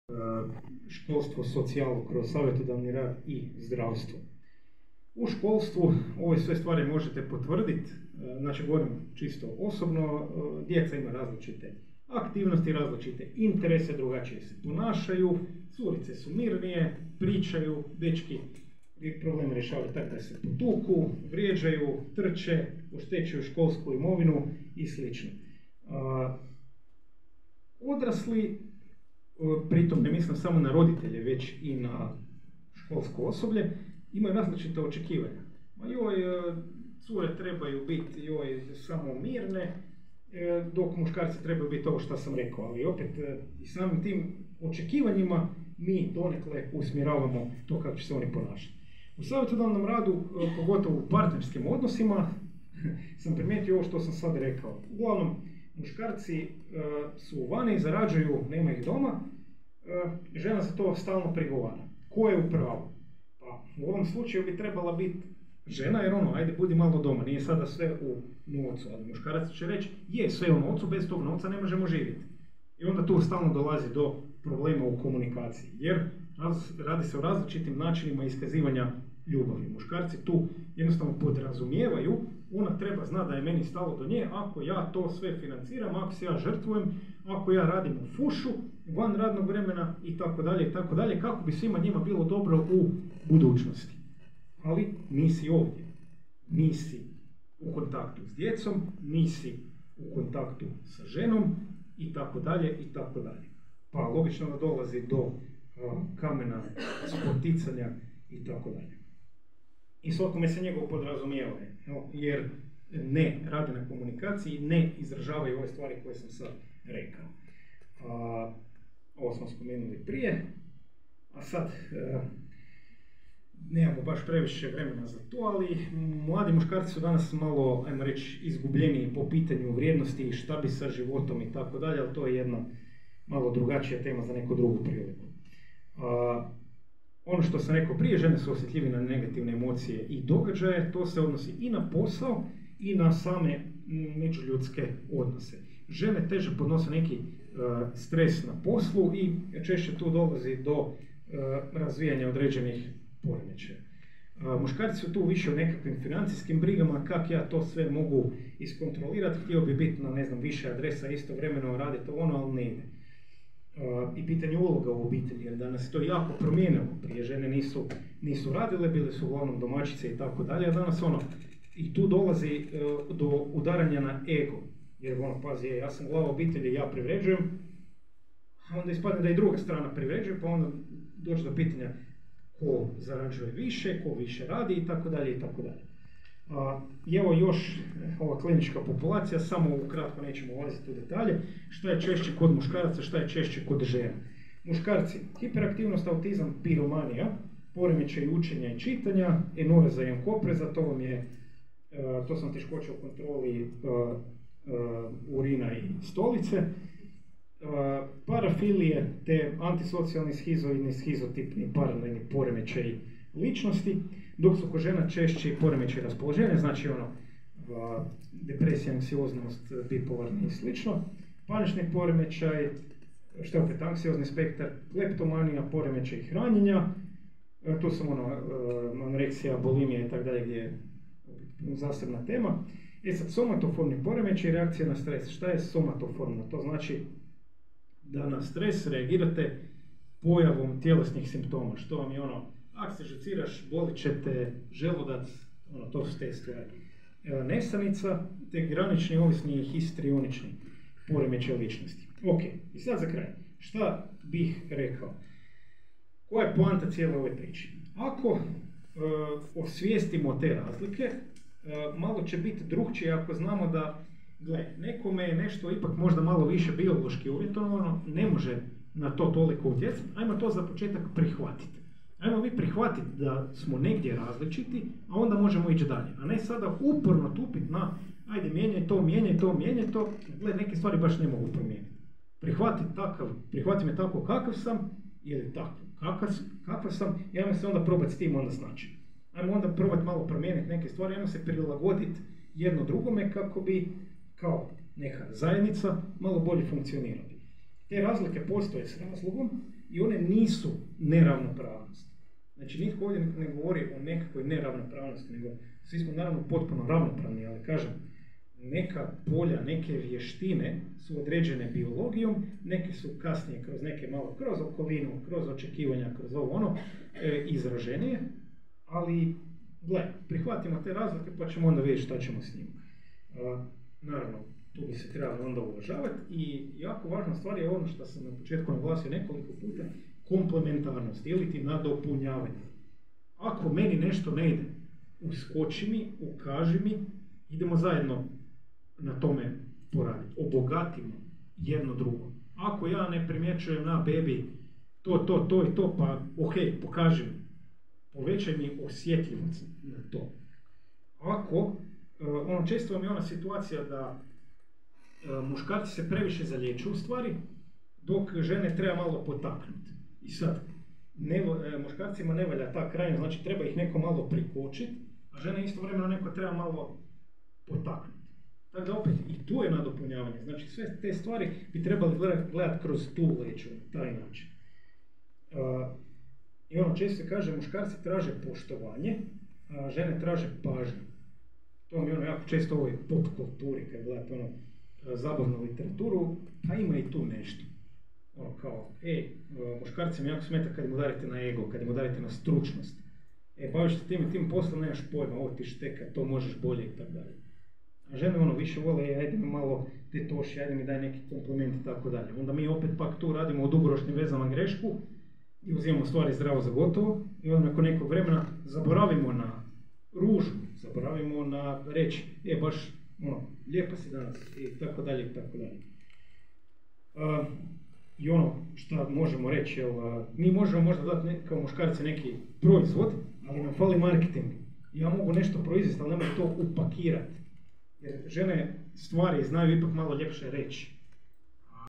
školstvo, socijalu kroz savjetodavni rad i zdravstvo. U školstvu ove sve stvari možete potvrditi, znači govorim čisto osobno, djeca ima različite aktivnosti, različite interese, drugačije se ponašaju, curice su mirnije, pričaju, dečki probleme rješavaju tako da se potuku, vrijeđaju, trče, oštećuju školsku imovinu i sl. Odrasli, pritom ne mislim samo na roditelje, već i na školsko osoblje, imaju različite očekivanja. Joj, cure trebaju biti samo mirne, dok muškarci trebaju biti ovo što sam rekao, ali opet i samim tim očekivanjima mi donekle usmjeravamo to kako će se oni ponašati. U savjetodavnom radu, pogotovo u partnerskim odnosima, sam primijetio ovo što sam sad rekao. Uglavnom, muškarci su vani, zarađuju, nema ih doma, žena za to stalno prigovara. Ko je u pravu? Pa u ovom slučaju bi trebala biti žena, jer ajde budi malo doma, nije sada sve u novcu, ali muškarac će reći, je sve u novcu, bez tog novca ne možemo živjeti. I onda tu stalno dolazi do problema u komunikaciji, jer radi se o različitim načinima iskazivanja ljubavi. Muškarci tu jednostavno podrazumijevaju, ona treba zna da je meni stalo do nje, ako ja to sve financiram, ako se ja žrtvujem, ako ja radim u fušu, van radnog vremena i tako dalje, kako bi svima njima bilo dobro u budućnosti. Ali nisi ovdje, nisi u kontaktu s djecom, nisi u kontaktu sa ženom i tako dalje. Pa logično da dolazi do kamena spoticanja i tako dalje. I svakome se njegovo podrazumijevanje, jer ne radi na komunikaciji, ne izražavaju ove stvari koje sam sad rekao. Ovo smo spomenuli prije, a sad nemamo baš previše vremena za to, ali mladi muškarci su danas malo, ajmo reći, izgubljeniji po pitanju vrijednosti i šta bi sa životom i tako dalje, ali to je jedna malo drugačija tema za neku drugu priliku. Ono što sam rekao prije, žene su osjetljive na negativne emocije i događaje, to se odnosi i na posao i na same međuljudske odnose. Žene teže podnose neki stres na poslu i češće tu dolazi do razvijanja određenih poremećaja. Muškarci su tu više u nekakvim financijskim brigama, kako ja to sve mogu iskontrolirati, htio bi biti na više adresa istovremeno raditi ali ne ide. I pitanje uloga u obitelji, jer danas to jako promijenilo. Prije žene nisu radile, bile su uglavnom domaćice i tako dalje, a danas i tu dolazi do udaranja na ego. Jer pazi, ja sam glava obitelji, ja privređujem, a onda ispadne da i druga strana privređuje, pa onda dođe do pitanja ko zarađuje više, ko više radi i tako dalje. I evo još ova klinička populacija, samo ukratko nećemo ulaziti u detalje, šta je češće kod muškaraca, šta je češće kod žena. Muškarci, hiperaktivnost, autizam, piromanija, poremećaj učenja i čitanja, enoreza i enkopreza, to sam teškoća u kontroli urina i stolice, parafilije te antisocijalni schizoidni, schizotipni, paranoidni poremećaj ličnosti, dok su kod žena češće poremećaj raspoloženja, znači depresija, anksioznost, bipolarni i slično, panični poremećaj, što je opet anksiozni spektar, kleptomanija, poremećaj hranjenja, to su anoreksija, bulimija i tako dalje, gdje je zasebna tema. Sad, somatoformni poremećaj i reakcija na stres. Šta je somatoformno? To znači da na stres reagirate pojavom tjelesnih simptoma, što vam je ako se žuciraš, bolit će te želudac, to su te stvari. Nesanica, te granični, ovisni i histrionični poremećaj ličnosti. Ok, i sad za kraj, šta bih rekao? Koja je poanta cijele ove priče? Ako osvijestimo te razlike, malo će biti drukčije ako znamo da, nekome je nešto ipak možda malo više biološki uvjetovano, ne može na to toliko utjecati, ajmo to za početak prihvatiti. Ajmo vi prihvatiti da smo negdje različiti, a onda možemo ići dalje. A ne sada uporno tupiti na, ajde mijenjaj to, neke stvari baš ne mogu promijeniti. Prihvati me tako kakav sam, ili tako kakav sam, i ajmo se onda probati s tim onda snaći. Ajmo onda probati malo promijeniti neke stvari, ajmo se prilagoditi jedno drugome kako bi, kao neka zajednica, malo bolje funkcionirali. te razlike postoje s razlogom i one nisu neravnopravnost. Znači, nitko ovdje ne govori o nekakvoj neravnopravnosti, nego svi smo naravno potpuno ravnopravni, ali kažem, neka polja, neke vještine su određene biologijom, neke su kasnije kroz neke malo, kroz okolinu, kroz očekivanja, kroz ovo ono, izraženije, ali gle, prihvatimo te razlike pa ćemo onda vidjeti šta ćemo s njima. Naravno, tu bi se trebalo onda uvažavati i jako važna stvar je ono što sam na početku naglasio nekoliko puta, komplementarnost ili ti nadopunjavanje. Ako meni nešto ne ide, uskoči mi, ukaži mi, idemo zajedno na tome poraditi. Obogatimo jedno drugo. Ako ja ne primjećujem na bebi to i to, pa ok, pokaži mi. Povećaj mi osjetljivost na to. Ako, često vam je ona situacija da muškarci se previše zalijeću u stvari, dok žene treba malo potaknuti. I sad, muškarcima ne valja ta krajina, znači treba ih neko malo prikočiti, a žene istovremeno neko treba malo potaknuti. Tako da opet i tu je nadopunjavanje, znači sve te stvari bi trebali gledati kroz tu leću, na taj način. I često se kaže, muškarci traže poštovanje, a žene traže pažnju. To mi je jako često u ovoj pop kulturi, kad gledate zabavnu literaturu, a ima i tu nešto. Kao, muškarci mi jako smeta kad im udarite na ego, kad im udarite na stručnost. Baviš se tim poslom, nemaš pojma, ovo ti šteka, to možeš bolje i tako dalje. A žene više vole, ajde mi malo tetoši, ajde mi daj neki kompliment i tako dalje. Onda mi opet pak tu radimo u dugoročnim vezama grešku i uzimamo stvari zdravo za gotovo i onda nakon nekog vremena zaboravimo na ružu, zaboravimo na reći, baš lijepa si danas i tako dalje i tako dalje. I što možemo reći, mi možemo možda dati kao muškarci neki proizvod, ali nam fali marketing. Ja mogu nešto proizvesti, ali nemoj to upakirati. Jer žene stvari znaju ipak malo ljepše reći.